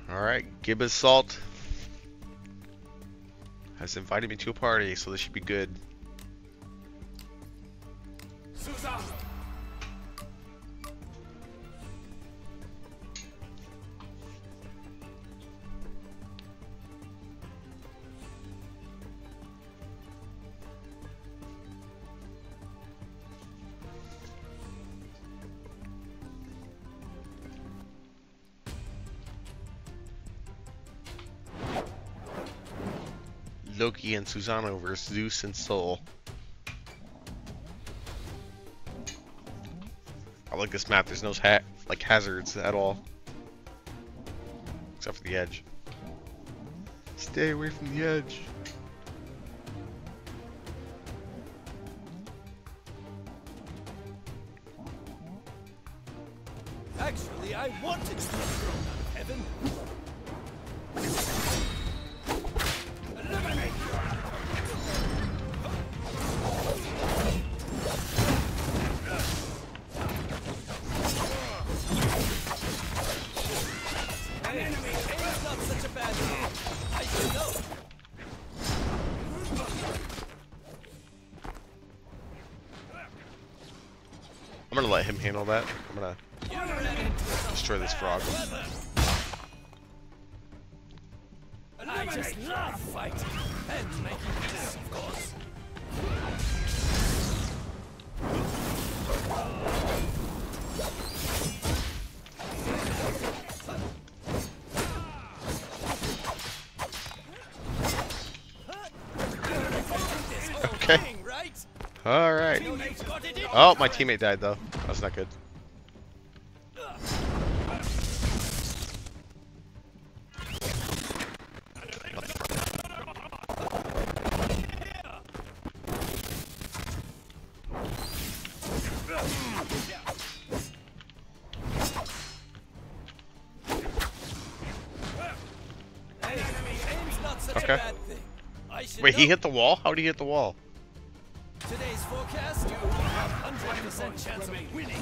Alright, Gibbous Salt has invited me to a party, so this should be good. Susano. Loki and Susano versus Zeus and Soul. I like this map. There's no like hazards at all, except for the edge. Stay away from the edge. Actually, I wanted to be thrown out of heaven. Eliminate! An enemy is not such a bad thing. I should know. I'm gonna let him handle that. I'm gonna destroy this frog. I just love fighting and making this, of course. Okay. Alright. Oh, my teammate died though. That's not good. Okay. Wait, he hit the wall? How did he hit the wall? Today's forecast, you have 100% chance of winning.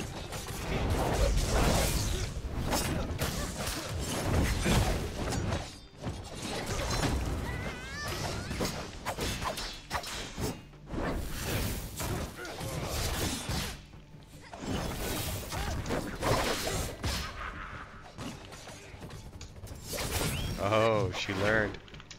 Oh, she learned.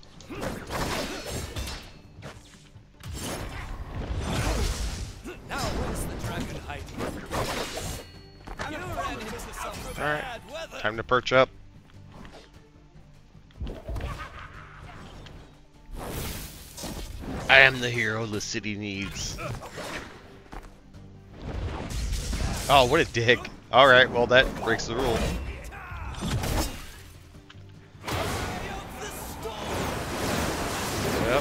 Now where's the dragon hiding? You ran into some bad weather. Time to perch up. I am the hero the city needs. Oh, what a dick. Alright, well that breaks the rule. Yep.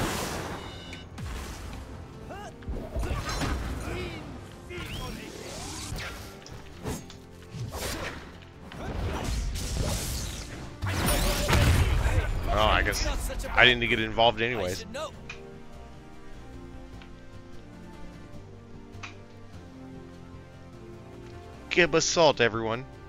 Oh, I guess I didn't get involved anyways. Give us salt, everyone.